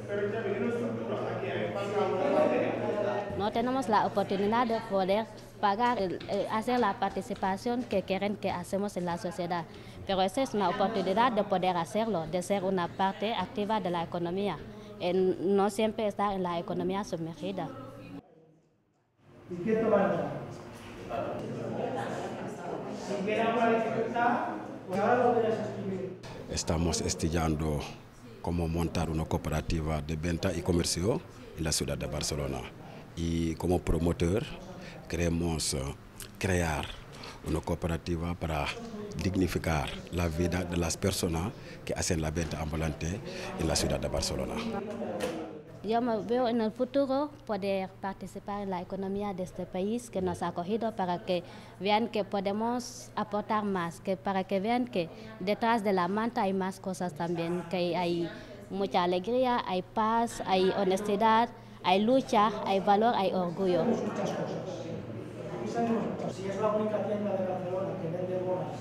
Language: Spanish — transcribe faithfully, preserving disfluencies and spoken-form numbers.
No tenemos la oportunidad de poder pagar, eh, hacer la participación que quieren que hacemos en la sociedad. Pero esa es una oportunidad de poder hacerlo, de ser una parte activa de la economía. Eh, no siempre estar en la economía sumergida. ¿Y qué tomará? Si quieren alguna dificultad, pues ahora lo podrías escribir. Estamos estudiando cómo montar una cooperativa de venta y comercio en la ciudad de Barcelona. Y como promotor queremos crear una cooperativa para dignificar la vida de las personas que hacen la venta ambulante en la ciudad de Barcelona. Yo me veo en el futuro poder participar en la economía de este país que nos ha acogido para que vean que podemos aportar más, que para que vean que detrás de la manta hay más cosas también, que hay mucha alegría, hay paz, hay honestidad, hay lucha, hay valor, hay orgullo. Si es la única tienda de Barcelona que vende bolas